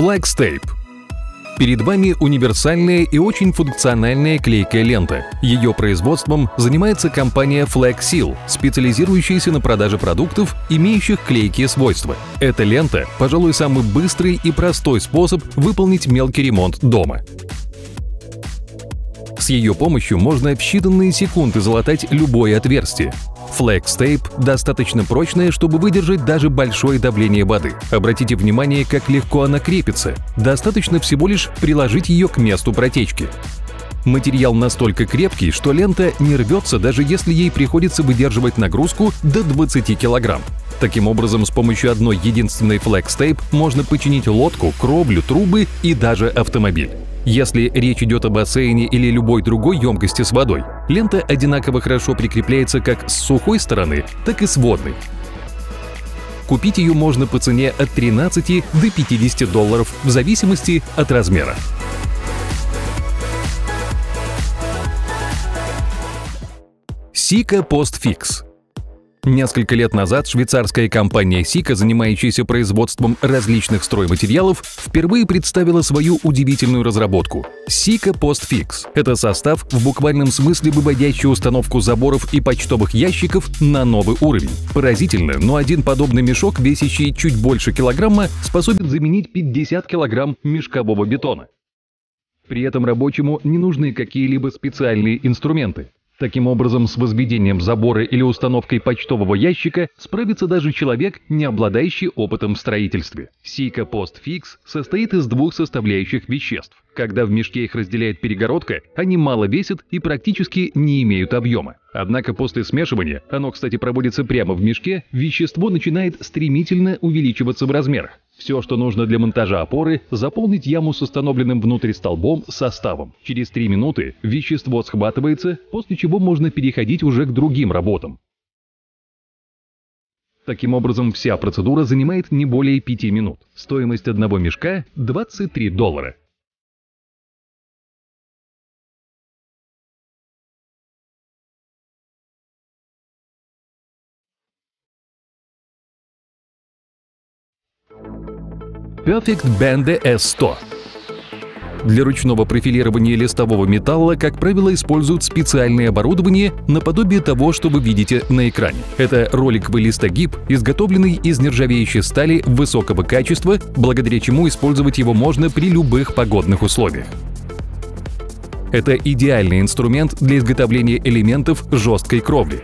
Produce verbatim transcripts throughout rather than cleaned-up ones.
Flex Tape. Перед вами универсальная и очень функциональная клейкая лента. Ее производством занимается компания Flex Seal, специализирующаяся на продаже продуктов, имеющих клейкие свойства. Эта лента, пожалуй, самый быстрый и простой способ выполнить мелкий ремонт дома. С ее помощью можно в считанные секунды залатать любое отверстие. Flex Tape достаточно прочная, чтобы выдержать даже большое давление воды. Обратите внимание, как легко она крепится. Достаточно всего лишь приложить ее к месту протечки. Материал настолько крепкий, что лента не рвется, даже если ей приходится выдерживать нагрузку до двадцати килограмм. Таким образом, с помощью одной единственной Flex Tape можно починить лодку, кровлю, трубы и даже автомобиль. Если речь идет о бассейне или любой другой емкости с водой, лента одинаково хорошо прикрепляется как с сухой стороны, так и с водной. Купить ее можно по цене от тринадцати до пятидесяти долларов в зависимости от размера. Sika Post-Fix. Несколько лет назад швейцарская компания Sika, занимающаяся производством различных стройматериалов, впервые представила свою удивительную разработку – Sika Post-Fix. Это состав, в буквальном смысле выводящий установку заборов и почтовых ящиков на новый уровень. Поразительно, но один подобный мешок, весящий чуть больше килограмма, способен заменить пятьдесят килограмм мешкового бетона. При этом рабочему не нужны какие-либо специальные инструменты. Таким образом, с возведением забора или установкой почтового ящика справится даже человек, не обладающий опытом в строительстве. Sika Post-Fix состоит из двух составляющих веществ. Когда в мешке их разделяет перегородка, они мало весят и практически не имеют объема. Однако после смешивания, оно, кстати, проводится прямо в мешке, вещество начинает стремительно увеличиваться в размерах. Все, что нужно для монтажа опоры – заполнить яму с установленным внутрь столбом составом. Через три минуты вещество схватывается, после чего можно переходить уже к другим работам. Таким образом, вся процедура занимает не более пяти минут. Стоимость одного мешка – двадцать три доллара. Perfect Bende эс сто. Для ручного профилирования листового металла, как правило, используют специальное оборудование наподобие того, что вы видите на экране. Это роликовый листогиб, изготовленный из нержавеющей стали высокого качества, благодаря чему использовать его можно при любых погодных условиях. Это идеальный инструмент для изготовления элементов жесткой кровли.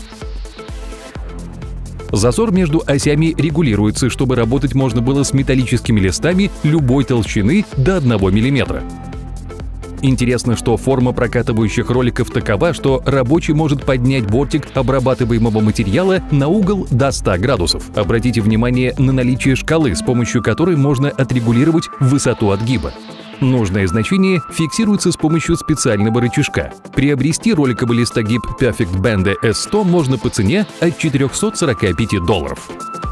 Зазор между осями регулируется, чтобы работать можно было с металлическими листами любой толщины до одного миллиметра. Интересно, что форма прокатывающих роликов такова, что рабочий может поднять бортик обрабатываемого материала на угол до ста градусов. Обратите внимание на наличие шкалы, с помощью которой можно отрегулировать высоту отгиба. Нужное значение фиксируется с помощью специального рычажка. Приобрести роликовый листогиб Perfect Bende эс сто можно по цене от четырёхсот сорока пяти долларов.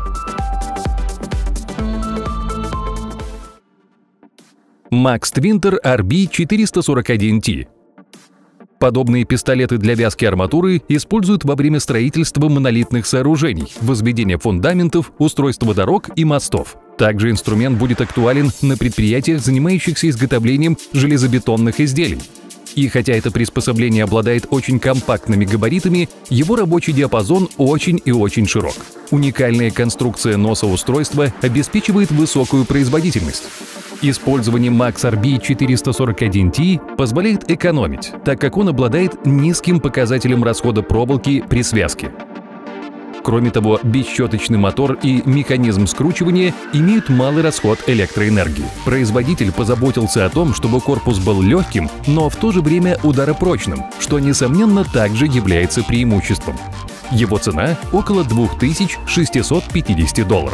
Max Twinter ар би четыреста сорок один ти. Подобные пистолеты для вязки арматуры используют во время строительства монолитных сооружений, возведения фундаментов, устройства дорог и мостов. Также инструмент будет актуален на предприятиях, занимающихся изготовлением железобетонных изделий. И хотя это приспособление обладает очень компактными габаритами, его рабочий диапазон очень и очень широк. Уникальная конструкция носа устройства обеспечивает высокую производительность. Использование Max ар би четыреста сорок один ти позволяет экономить, так как он обладает низким показателем расхода проволоки при связке. Кроме того, бесщеточный мотор и механизм скручивания имеют малый расход электроэнергии. Производитель позаботился о том, чтобы корпус был легким, но в то же время ударопрочным, что, несомненно, также является преимуществом. Его цена – около двух тысяч шестисот пятидесяти долларов.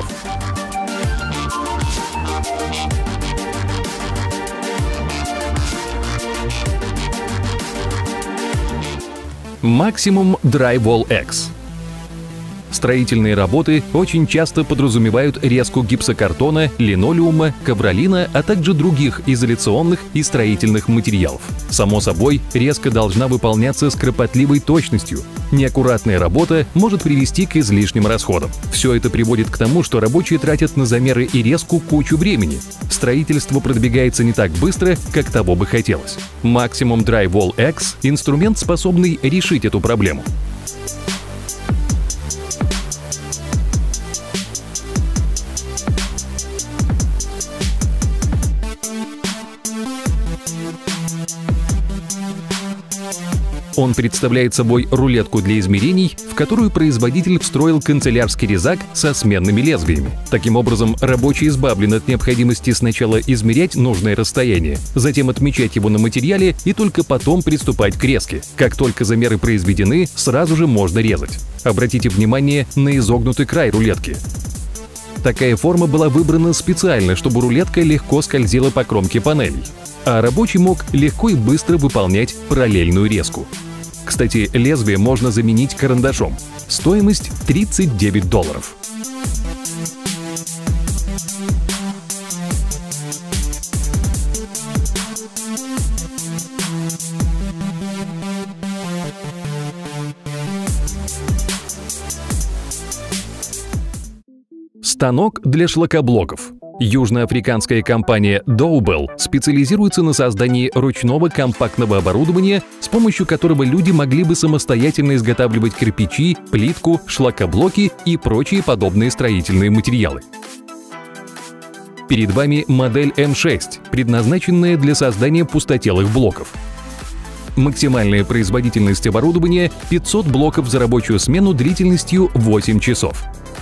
Maximum Drywall X. Строительные работы очень часто подразумевают резку гипсокартона, линолеума, ковролина, а также других изоляционных и строительных материалов. Само собой, резка должна выполняться с кропотливой точностью. Неаккуратная работа может привести к излишним расходам. Все это приводит к тому, что рабочие тратят на замеры и резку кучу времени. Строительство продвигается не так быстро, как того бы хотелось. Maximum Drywall X – инструмент, способный решить эту проблему. Он представляет собой рулетку для измерений, в которую производитель встроил канцелярский резак со сменными лезвиями. Таким образом, рабочий избавлен от необходимости сначала измерять нужное расстояние, затем отмечать его на материале и только потом приступать к резке. Как только замеры произведены, сразу же можно резать. Обратите внимание на изогнутый край рулетки. Такая форма была выбрана специально, чтобы рулетка легко скользила по кромке панелей, а рабочий мог легко и быстро выполнять параллельную резку. Кстати, лезвие можно заменить карандашом. Стоимость тридцать девять долларов. Станок для шлакоблоков. Южноафриканская компания Doubel специализируется на создании ручного компактного оборудования, с помощью которого люди могли бы самостоятельно изготавливать кирпичи, плитку, шлакоблоки и прочие подобные строительные материалы. Перед вами модель эм шесть, предназначенная для создания пустотелых блоков. Максимальная производительность оборудования – пятьсот блоков за рабочую смену длительностью восемь часов.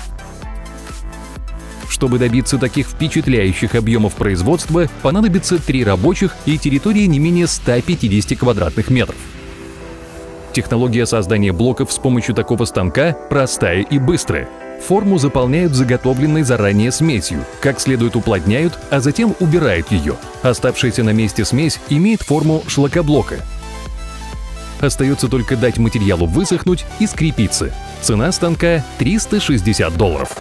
Чтобы добиться таких впечатляющих объемов производства, понадобится три рабочих и территория не менее ста пятидесяти квадратных метров. Технология создания блоков с помощью такого станка простая и быстрая. Форму заполняют заготовленной заранее смесью, как следует уплотняют, а затем убирают ее. Оставшаяся на месте смесь имеет форму шлакоблока. Остается только дать материалу высохнуть и скрепиться. Цена станка – триста шестьдесят долларов.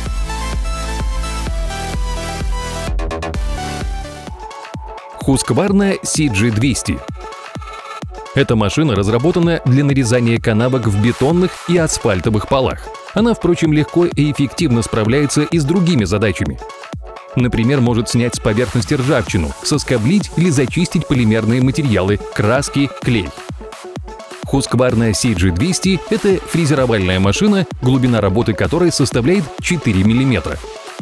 Husqvarna си джи двести. Эта машина разработана для нарезания канавок в бетонных и асфальтовых полах. Она, впрочем, легко и эффективно справляется и с другими задачами. Например, может снять с поверхности ржавчину, соскоблить или зачистить полимерные материалы, краски, клей. Husqvarna си джи двести – это фрезеровальная машина, глубина работы которой составляет четыре миллиметра.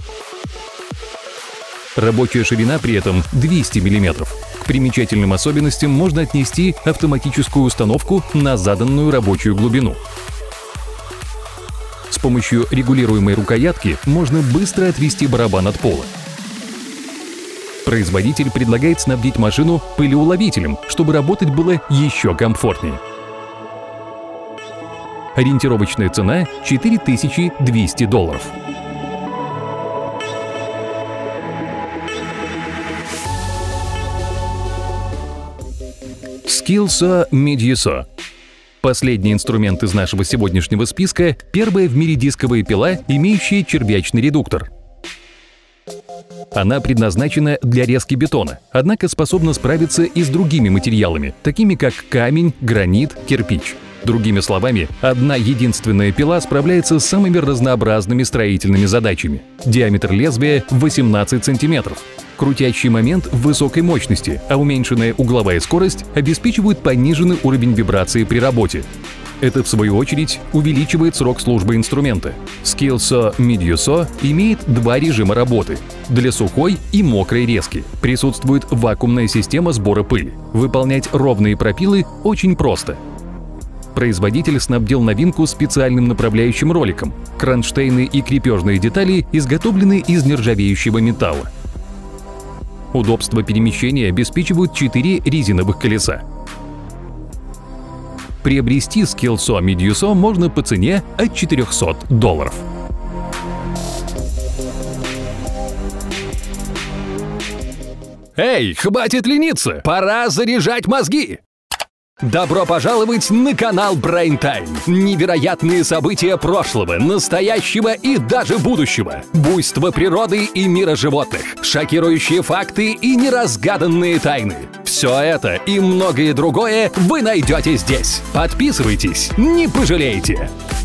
Рабочая ширина при этом двести миллиметров. К примечательным особенностям можно отнести автоматическую установку на заданную рабочую глубину. С помощью регулируемой рукоятки можно быстро отвести барабан от пола. Производитель предлагает снабдить машину пылеуловителем, чтобы работать было еще комфортнее. Ориентировочная цена – четыре тысячи двести долларов. Skilsaw Mediasaw. Последний инструмент из нашего сегодняшнего списка – первая в мире дисковая пила, имеющая червячный редуктор. Она предназначена для резки бетона, однако способна справиться и с другими материалами, такими как камень, гранит, кирпич. Другими словами, одна единственная пила справляется с самыми разнообразными строительными задачами. Диаметр лезвия – восемнадцать сантиметров. Крутящий момент высокой мощности, а уменьшенная угловая скорость обеспечивают пониженный уровень вибрации при работе. Это, в свою очередь, увеличивает срок службы инструмента. Skilsaw Mediasaw имеет два режима работы – для сухой и мокрой резки. Присутствует вакуумная система сбора пыли. Выполнять ровные пропилы очень просто. Производитель снабдил новинку специальным направляющим роликом. Кронштейны и крепежные детали изготовлены из нержавеющего металла. Удобство перемещения обеспечивают четыре резиновых колеса. Приобрести Skilsaw Mediasaw можно по цене от четырёхсот долларов. Эй, хватит лениться! Пора заряжать мозги! Добро пожаловать на канал Brain Time. Невероятные события прошлого, настоящего и даже будущего. Буйство природы и мира животных. Шокирующие факты и неразгаданные тайны. Все это и многое другое вы найдете здесь. Подписывайтесь, не пожалеете.